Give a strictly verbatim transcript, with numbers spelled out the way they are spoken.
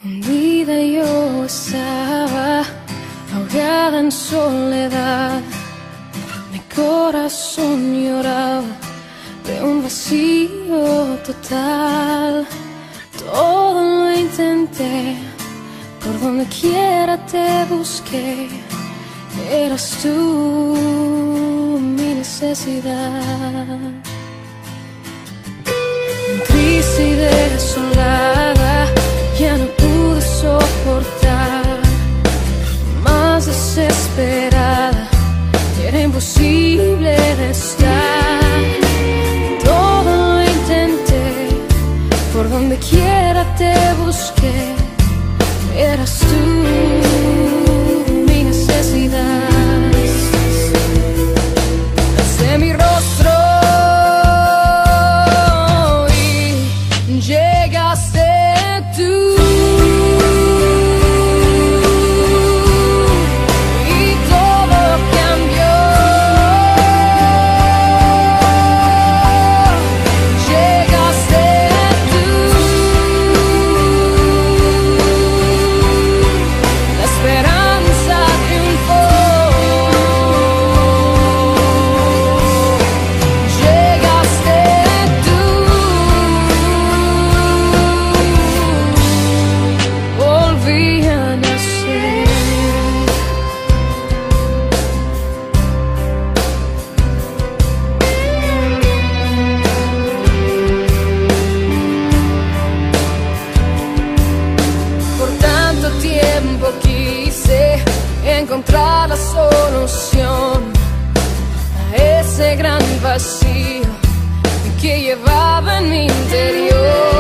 Hundida yo estaba, ahogada en soledad. Mi corazón lloraba de un vacío total. Todo lo intenté, por donde quiera te busqué. Eras tú mi necesidad. Triste y desolada, ya no pude soportar. Más desesperada, era imposible de estar. Todo lo intenté, por donde quiera te busqué. Eras tú mi necesidad. Alcé mi rostro y llegaste tú. Y todo cambió. Llegaste tú. La esperanza triunfó. Llegaste tú. Volví a nacer. Por tanto tiempo quise encontrar la solución a ese gran vacío que llevaba en mi interior.